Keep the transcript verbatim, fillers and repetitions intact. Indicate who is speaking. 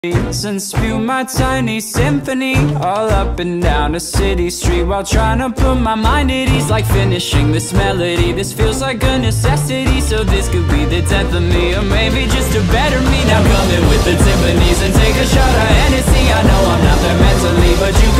Speaker 1: And spew my tiny symphony all up and down a city street, while trying to put my mind at ease, like finishing this melody. This feels like a necessity, so this could be the death of me, or maybe just a better me. Now come in with the timpanis and take a shot of Hennessy. I know I'm not there mentally, but you